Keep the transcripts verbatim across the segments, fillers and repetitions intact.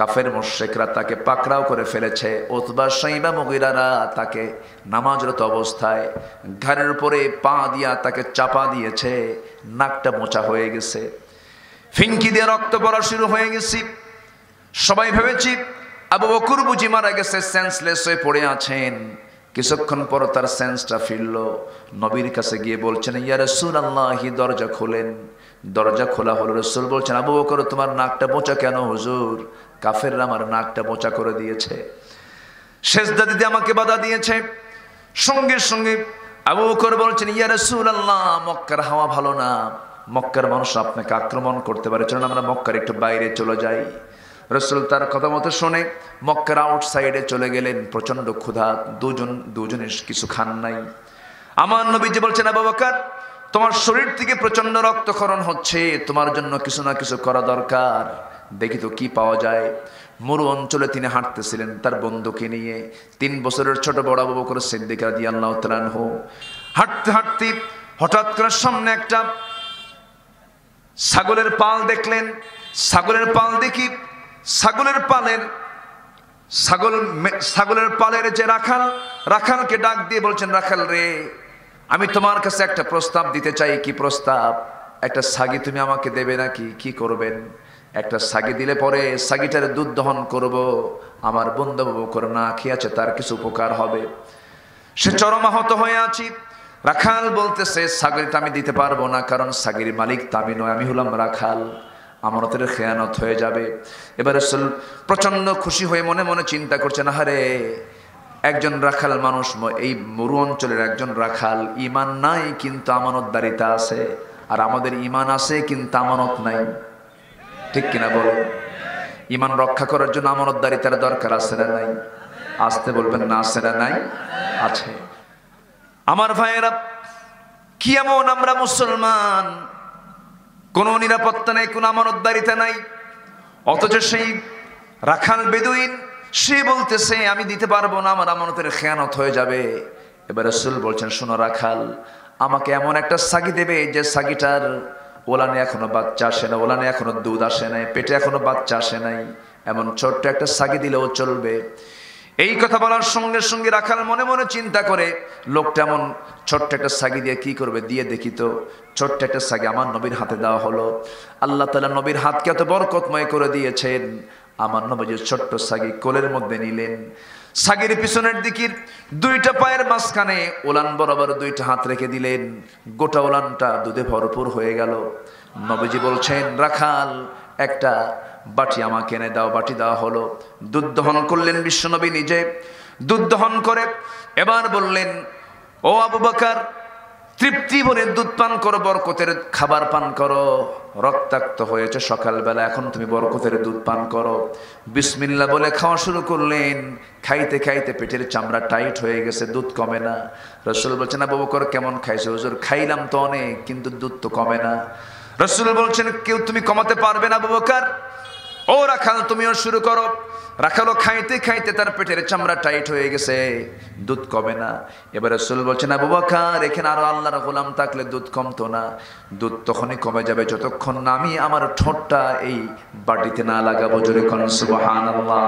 কাফের মুশরিকরা তাকে পাকড়াও করে ফেলেছে। উতবা সাইবা মুগীরারা তাকে নামাজরত অবস্থায় ঘাড়ের উপরে পা দিয়া তাকে চাপা দিয়েছে, নাকটা মোচা হয়ে গেছে, ফিনকি দিয়ে রক্ত পড়া শুরু হয়ে গেছে। সবাই ভেবেছি আবু বকর বুঝি মারা গেছে, সেন্সলেস হয়ে পড়ে আছেন। কিছুক্ষণ পর তার সেন্সটা ফিরল, নবীর কাছে গিয়ে বলছেন ইয়া রাসূলুল্লাহ, দরজা খোলেন। দরজা খোলা হলো। রাসূল বলছেন আবু বকর তোমার নাকটা মোচা কেন? হুজুর, কাফেররা আমার নাকটা মোচা করে দিয়েছে, সেজদা দিতে আমাকে বাধা দিয়েছে। সঙ্গে সঙ্গে আবু বকর বলছেন ইয়া রাসূলুল্লাহ, মক্কার হাওয়া ভালো না, মক্কার মানুষ আপনাকে আক্রমণ করতে পারে, চলুন আমরা মক্কার একটু বাইরে চলে যাই। রাসূল তার কথা মতো শুনে মক্কার আউটসাইডে চলে গেলেন। প্রচন্ড ক্ষুধা, দুজন দুজনে কিছু খান নাই। আমার নবীজি বলছেন আবু বকর, তোমার শরীর থেকে প্রচন্ড রক্তক্ষরণ হচ্ছে, তোমার জন্য কিছু না কিছু করা দরকার, দেখি তো কি পাওয়া যায়। মরু অঞ্চলে তিনি হাঁটতেছিলেন তার বন্ধুকে নিয়ে। তিন বছরের ছোট বড় আবু বকর সিদ্দিক রাদিয়াল্লাহু তাআলা আনহু হাঁটতে হাঁটতে হঠাৎ করে সামনে একটা ছাগলের পাল দেখলেন। ছাগলের পাল দেখি ছাগলের পালের ছাগল ছাগলের পালের যে রাখাল, রাখালকে ডাক দিয়ে বলছেন রাখাল রে, আমি তোমার কাছে একটা প্রস্তাব দিতে চাই। কি প্রস্তাব? একটা ছাগি তুমি আমাকে দেবে নাকি? কি করবেন? একটা ছাগি দিলে পরে ছাগিটার দুধ দহন করব, আমার বন্ধু আবু বকর না খেয়ে আছে, তার কিছু উপকার হবে। সে চরম আহত হয়ে আছি। রাখাল বলতেছে ছাগিটা আমি দিতে পারবো না, কারণ ছাগির মালিক তা আমি নয়, আমি হলাম রাখাল, আমানতের খেয়ানত হয়ে যাবে। এবার রাসূল প্রচন্ড খুশি হয়ে মনে মনে চিন্তা করছেন, আহারে একজন রাখাল মানুষ, এই মরু অঞ্চলের একজন রাখাল, ইমান নাই কিন্তু আমানতদারিতা আছে, আর আমাদের ইমান আছে কিন্তু আমানত নাই, ঠিক কিনা বলো? ইমান রক্ষা করার জন্য আমানতদারিতার দরকার আছে না নাই? আসতে বলবেন না, আছে না নাই? আছে। আমার ভাইয়েরা, কি এমন আমরা মুসলমান, কোনো নিরাপত্তা নেই, কোনো আমানতদারিতা নাই, অথচ সেই রাখাল বেদুইন সে বলতেছে আমি দিতে পারবো না, আমার আমানতের খেয়ানত হয়ে যাবে। এবার রাসূল বলছেন শোনো রাখাল, আমাকে এমন একটা ছাগি দেবে যে ছাগিটার ওলানে এখনো বাচ্চা আসে না, ওলানে এখনো দুধ আসে নাই, পেটে এখনো বাচ্চা আসে নাই, এমন ছোট্ট একটা ছাগি দিলেও চলবে। এই কথা বলার সঙ্গে সঙ্গে রাখাল মনে মনে চিন্তা করে লোকটা এমন ছোট্ট একটা ছাগি দিয়ে কি করবে, দিয়ে দেখি তো। ছোট্ট একটা ছাগি আমার নবীর হাতে দেওয়া হলো। আল্লাহ তাআলা নবীর হাতকে এত বরকতময় করে দিয়েছেন। আমার নবী ছোট্ট ছাগি কোলের মধ্যে নিলেন। ছাগির পিছনের দিকের দুইটা পায়ের মাঝখানে ওলান বরাবর দুইটা হাত রেখে দিলেন। গোটা ওলানটা দুধে ভরপুর হয়ে গেল। নবীজি বলছেন রাখাল একটা বাটি আমাকে এনে দাও। বাটি দেওয়া হলো। দুধ দহন করলেন বিশ্বনবী নিজে। দুধ দহন করে এবার বললেন ও আবু বকর, তৃপ্তি ভরে দুধ পান করো, বরকতের খাবার পান করো, রক্তাক্ত হয়েছে সকালবেলা, এখন তুমি বরকতের দুধ পান করো। বিসমিল্লাহ বলে খাওয়া শুরু করলেন। খাইতে খাইতে পেটের চামড়া টাইট হয়ে গেছে, দুধ কমে না। রাসূল বলছেন আবু বকর কেমন খাইছো? হুজুর খাইলাম তো অনেক, কিন্তু দুধ তো কমে না। রাসূল বলছেন কেউ তুমি কমাতে পারবে না আবু বকর? ও রাখাল তুমিও শুরু করো। রাখালও খাইতে খাইতে তার পেটের চামড়া টাইট হয়ে গেছে, দুধ কমে না। এবার রাসূল বলছেন আবু বকর এখানে আরো আল্লাহর গোলাম থাকলে দুধ কমতো না। দুধ তখনই কমে যাবে যতক্ষণ না আমি আমার ঠোঁটটা এই বাটিতে না লাগাবো। জোরে কোন সুবহানাল্লাহ।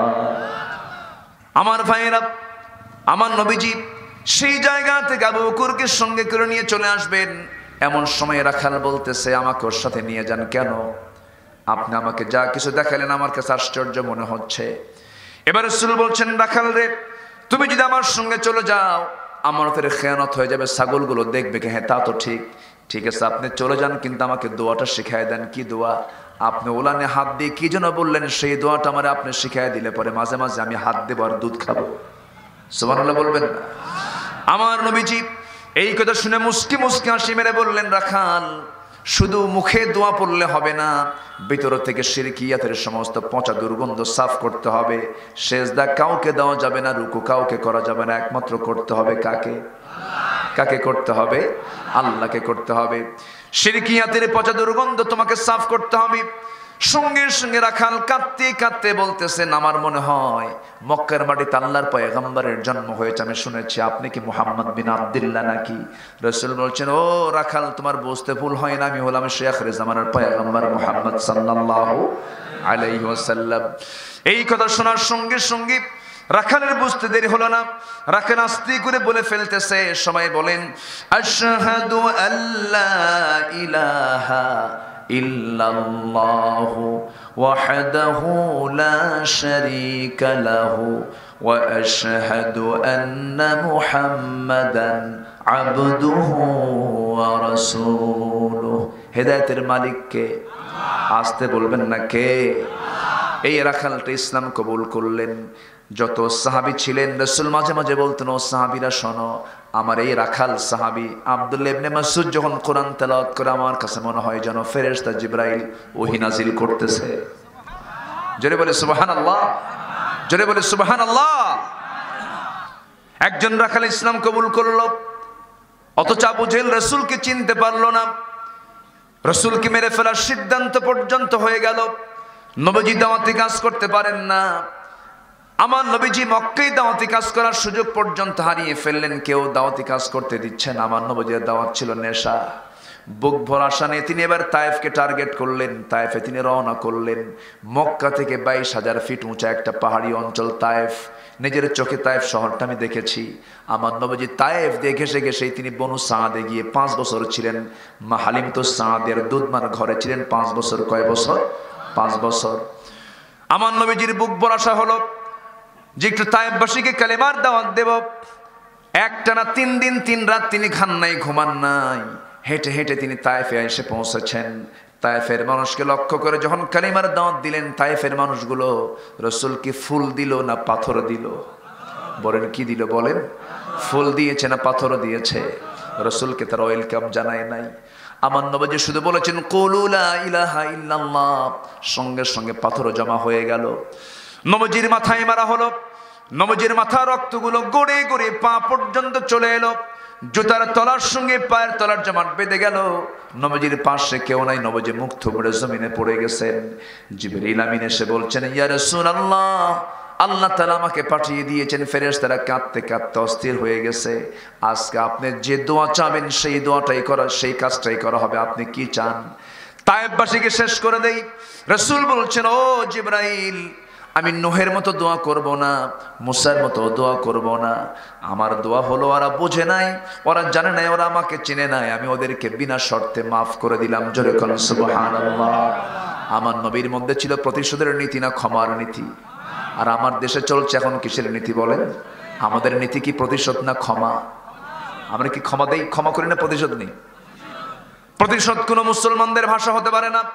আমার ভাইয়েরা, আমার নবীজি সেই জায়গা থেকে আবু বকরকে সঙ্গে করে নিয়ে চলে আসবেন। এমন সময় রাখাল বলতেছে আমাকে ওর সাথে নিয়ে যান। কেন? আপনি আমাকে যা কিছু দেখালেন আমার কাছে আশ্চর্য মনে হচ্ছে। এবার রাসূল বলছেন রাখাল রে, তুমি যদি আমার সঙ্গে চলে যাও আমানতের খেয়ানত হয়ে যাবে, ছাগলগুলো দেখবে কি? হ্যাঁ তা তো ঠিক, ঠিক আছে আপনি চলে যান, কিন্তু আমাকে দোয়াটা শিখায় দেন। কি দোয়া? আপনি ওলানে হাত দিয়ে কি যেন বললেন, সেই দোয়াটা আমার আপনি শিখায় দিলে পরে মাঝে মাঝে আমি হাত দেবো আর দুধ খাবো। সুবহানাল্লাহ বলবেন। আমার নবীজি এই কথা শুনে মুস্কি মুস্কি হাসি মেরে বললেন রাখাল শুধু মুখে দোয়া পড়লে হবে না, ভিতর থেকে শিরকিয়াতের সমস্ত পচা দুর্গন্ধ সাফ করতে হবে। সেজদা কাউকে দেওয়া যাবে না, রুকু কাউকে করা যাবে না, একমাত্র করতে হবে কাকে? কাকে করতে হবে? আল্লাহকে করতে হবে। শিরকিয়াতের পচা দুর্গন্ধ তোমাকে সাফ করতে হবে। সঙ্গে সঙ্গে রাখাল কাঁদতে কাঁদতে বলতেছেন আমার মনে হয় মক্কার মাটিতে আল্লাহর পয়গম্বরের জন্ম হয়েছে, আমি শুনেছি। আপনি কি মুহাম্মদ বিন আব্দুল্লাহ নাকি? রাসূল বলছেন ও রাখাল তোমার বুঝতে ভুল হয় না, আমি হলাম শেখ রে জামানের পয়গম্বর মুহাম্মদ সাল্লাল্লাহু। আলাইহি ওয়াসাল্লাম। এই কথা শোনার সঙ্গে সঙ্গে রাখালের বুঝতে দেরি হলো না, রাখাল আস্তে করে বলে ফেলতেছে, সবাই বলেন আশহাদু আল্লা ইলাহা ইল্লাল্লাহু ওয়াহদাহু লা শারীকা লাহু ওয়া আশহাদু আন্না মুহাম্মাদান আবদুহু ওয়া রাসূলুহু। হেদায়েতের মালিক কে? আসতে বলবেন না কে? এই রাখালটা ইসলাম কবুল করলেন। যত সাহাবী ছিলেন রাসূল মাঝে মাঝে বলতেন, ও সাহাবীরা শোনো, আমার এই রাখাল সাহাবী আব্দুল্লাহ ইবনে মাসউদ যখন কোরআন তেলাওয়াত করে আমার কাছে মনে হয় যেন ফেরেশতা জিবরাইল ওহী নাজিল করতেছে। জোরে বলে সুবহানাল্লাহ, জোরে বলে সুবহানাল্লাহ। একজন রাখাল ইসলাম কবুল করলো, অথচ আবু জেহেল রাসূলকে চিনতে পারলো না, রাসূলকে মেরে ফেলার সিদ্ধান্ত পর্যন্ত হয়ে গেল। নবীজি দাওয়াতি কাজ করতে পারেন না, আমার নবীজি মক্কায় দাওয়াতি কাজ করার সুযোগ পর্যন্ত হারিয়ে ফেললেন, কেউ দাওয়াতি কাজ করতে দিচ্ছেন। আমার নবীজির দাওয়াত ছিল নেশা। বুক ভরা আশা নিয়ে তিনি এবার তায়েফকে টার্গেট করলেন। তায়েফে তিনি রওনা করলেন। মক্কা থেকে বাইশ হাজার ফিট উঁচা একটা পাহাড়ি অঞ্চল তায়েফ। নিজের চোখে তায়েফ শহরটা আমি দেখেছি। আমার নবীজি তায়েফ দিয়ে ঘেসে ঘেসেই তিনি বনু সাআদে গিয়ে পাঁচ বছর ছিলেন। মা হালিম তো সাআদের দুধমার ঘরে ছিলেন পাঁচ বছর। কয় বছর? পাঁচ বছর। আমার নবীজির বুক ভরা আশা হলো যে একটু তায়েফবাসীকে কালেমার দাওয়াত দেব। একটানা তিন দিন তিন রাত তিনি খান নাই, ঘুমান নাই। হেঁটে হেঁটে তিনি তায়েফে এসে পৌঁছেছেন। তায়েফের মানুষকে লক্ষ্য করে যখন কালিমার দাওয়াত দিলেন, তায়েফের মানুষগুলো রাসূলকে ফুল দিল না পাথর দিল? বলেন কি দিল? বলেন ফুল দিয়েছে না পাথর দিয়েছে? রাসূলকে তারা ওয়েলকাম জানায় নাই। আমার নবীজি শুধু বলেছেন কুলু লা ইলাহা ইল্লাল্লাহ, সঙ্গে সঙ্গে পাথর জমা হয়ে গেল। নবীজির মাথায় মারা হলো। নবীজির মাথা রক্তগুলো গড়ে গড়ে পা পর্যন্ত চলে এলো। জুতার তলার সঙ্গে পায়ের তলার জমাট বেঁধে গেল। নবীজির পাশে কেউ নাই, নবীজি মুখ থুবড়ে জমিনে পড়ে গেছেন। জিবরিল আমিন এসে বলছেন, ইয়া রাসূলুল্লাহ, আল্লাহ তাআলা আমাকে পাঠিয়ে দিয়েছেন। ফেরেশতারা কাঁদতে কাঁদতে অস্থির হয়ে গেছে। আজকে আপনি যে দোয়া চাবেন সেই দোয়াটাই করা, সেই কাজটাই করা হবে। আপনি কি চান? তায়েফবাসীকে শেষ করে দেই। রাসূল বলছেন, ও জিবরাইল, আমি নূহের মতো দোয়া করব না, মুসার মতো দোয়া করব না। আমার দোয়া হলো ওরা বোঝে নাই, ওরা জানে নাই, ওরা আমাকে চিনে নাই, আমি ওদেরকে বিনা শর্তে মাফ করে দিলাম। জোরে বলুন সুবহানাল্লাহ। আমার নবীর মধ্যে ছিল প্রতিশোধের নীতি না ক্ষমার নীতি? আর আমার দেশে চলছে এখন কিসের নীতি বলেন? আমাদের নীতি কি প্রতিশোধ না ক্ষমা? আমরা কি ক্ষমা দেই, ক্ষমা করি না প্রতিশোধ নেই? প্রতিশোধ কোন মুসলমানদের ভাষা হতে পারে না।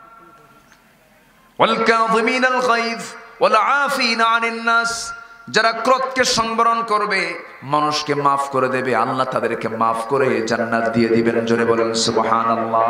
ওয়াল কাযিমিনাল গায়জ ওয়াল আফিনা আনিন নাস, যারা ক্রোধকে সংবরণ করবে, মানুষকে মাফ করে দেবে, আল্লাহ তাদেরকে মাফ করে জান্নাত দিয়ে দিবেন। জোরে বলেন সুবহানাল্লাহ।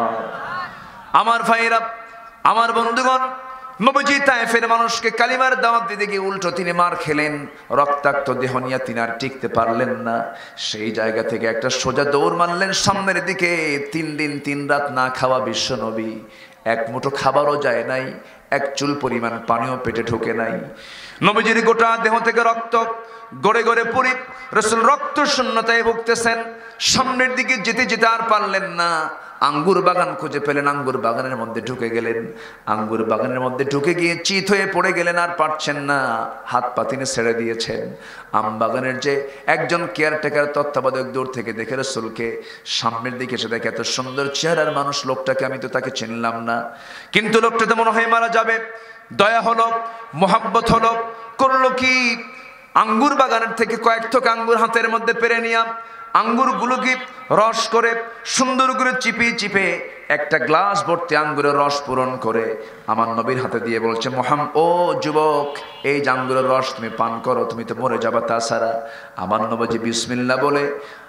আমার ভাইরা, আমার বন্ধুগণ, নবীজি তায়েফের মানুষকে কালিমার দাওয়াত দিতে গিয়ে উল্টো তিনি মার খেলেন। রক্তাক্ত দেহ নিয়ে তিনি আর টিকতে পারলেন না। সেই জায়গা থেকে একটা সোজা দৌড় মারলেন সামনের দিকে। তিন দিন তিন রাত না খাওয়া বিশ্ব নবী, এক মুঠো খাবারও যায় নাই, এক চুল পরিমাণ পানিও পেটে ঢোকে নাই। নবীজির গোটা দেহ থেকে রক্ত গড়ে গড়ে পড়ে রাসূল রক্ত শূন্যতায় ভুগতেছেন। সামনের দিকে যেতে যেতে আর পারলেন না। আঙ্গুর বাগান খুঁজে পেলেন, আঙ্গুর বাগানের মধ্যে ঢুকে গেলেন। আঙ্গুর বাগানের মধ্যে ঢুকে গিয়ে চিত হয়ে পড়ে গেলেন, আর পারছেন না, হাত পা তিনি ছেড়ে দিয়েছেন। আম বাগানের যে একজন কেয়ারটেকার তত্ত্বাবধায়ক দূর থেকে দেখে রাসূলকে, সামনের দিকে এসে দেখে এত সুন্দর চেহারার মানুষ, লোকটাকে আমি তো তাকে চিনলাম না, কিন্তু লোকটা তো মনে হয় মারা যাবে। দয়া হলো, মোহাব্বত হলো, করলো কি, আঙ্গুর বাগানের থেকে কয়েক থোক আঙ্গুর হাতের মধ্যে পেরে নিয়ে আঙ্গুরগুলোকে রস করে সুন্দর করে চিপে চিপে একটা গ্লাস ভর্তি আঙ্গুরের রস পূরণ করে আমার নবীর হাতে দিয়ে বলছে, মোহাম্মদ, ও যুবক, এই যে আঙ্গুরের রস তুমি পান করো, তুমি তো মরে যাবা তাছাড়া। আমার নবীজি বিসমিল্লাহ বলে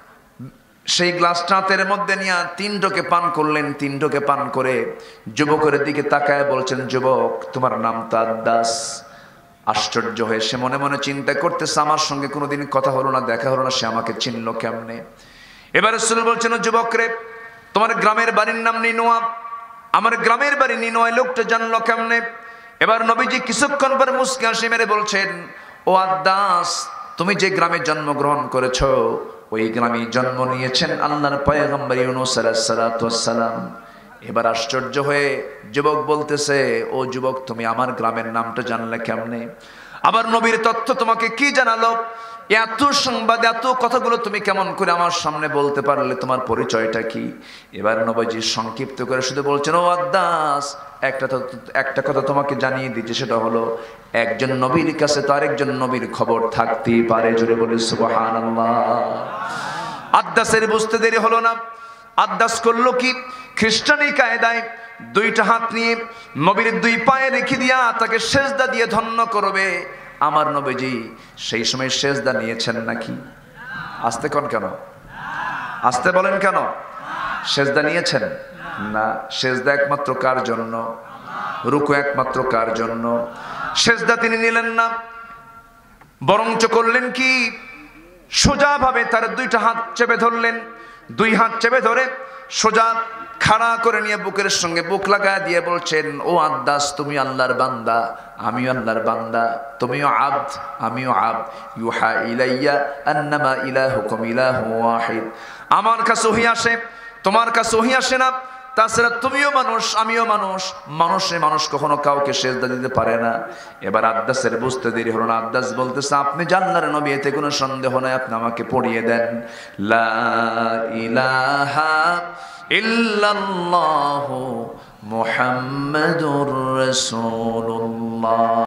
সেই গ্লাসটা হাতের মধ্যে নিয়ে তিন ঢোকে পান করলেন। তিন ঢোকে পান করে যুবকের দিকে তাকায় বলছেন, যুবক, তোমার নাম তো আদ্দাস। আশ্চর্য হয়ে সে মনে মনে চিন্তা করতেছে, আমার সঙ্গে কোনোদিন কথা হলো না, দেখা হলো না, সে আমাকে চিনলো কেমনে? এবার রাসূল বলছেন, যুবক রে, তোমার গ্রামের বাড়ির নাম নিনোয়া। আমার গ্রামের বাড়ি নিনোয়া, লোকটা জানলো কেমনে? এবার নবীজি কিছুক্ষণ পর মুস্কি হাসি মেরে বলছেন, ও আদ্দাস, তুমি যে গ্রামে জন্মগ্রহণ করেছো, ওই গ্রামে জন্ম নিয়েছেন আল্লাহর পয়গম্বর ইউনূস আলাইহিস সালাতু ওয়াস সালাম। এবার আশ্চর্য হয়ে যুবক বলতেছে, ও যুবক, তুমি আমার গ্রামের নামটা জানলে কেমনে? আবার নবীর তথ্য তোমাকে কি জানালো? এত সংবাদ, এত কথাগুলো তুমি কেমন করে আমার সামনে বলতে পারলে? তোমার পরিচয়টা কি? এবার নবীজি সংক্ষিপ্ত করে শুধু বলছেন, ও আদ্দাস, একটা একটা কথা তোমাকে জানিয়ে দিচ্ছে, সেটা হলো একজন নবীর কাছে তো আরেকজন নবীর খবর থাকতেই পারে। জুড়ে বলি সুবহানাল্লাহ। আদ্দাসের বুঝতে দেরি হলো না। আদ্দাস করলো কি? খ্রিস্টানি কায়দায় দুইটা হাত নিয়ে নবীর দুই পায়ে রেখে দিয়া তাকে সেজদা দিয়ে ধন্য করবে। আমার নবীজি সেই সময় সেজদা নিয়েছেন নাকি? আস্তে কোন কেন? আস্তে বলেন কেন? সেজদা নিয়েছেন না। সেজদা একমাত্র কার জন্য? রুকু একমাত্র কার জন্য? সেজদা তিনি নিলেন না, বরঞ্চ করলেন কি? সোজা ভাবে তার দুইটা হাত চেপে ধরলেন। দুই হাত চেপে ধরে সোজা খাড়া করে নিয়ে বুকের সঙ্গে বুক লাগায় দিয়ে বলছেন, ও আদ্দাস, তুমি আল্লাহর বান্দা, আমিও আল্লাহর বান্দা, তুমিও আবদ, আমিও আবদ। ইউহা ইলাইয়া আন্নামা ইলাহুকুম ইলাহুন ওয়াহিদ। আমার কাছে ওহী আসে, তোমার কাছে ওহী আসে না। তাছাড়া তুমিও মানুষ, আমিও মানুষ। মানুষে মানুষ কখনো কাউকে সেজদা দিতে পারে না। এবার আদ্দাসের বুঝতে দেরি হলো না। আদ্দাস বলতেছে, আপনি জান্নাতের নবী, এতে কোনো সন্দেহ নাই, আপনি আমাকে পড়িয়ে দেন। লা ইলাহা ইল্লাল্লাহু মুহাম্মাদুর রাসূলুল্লাহ।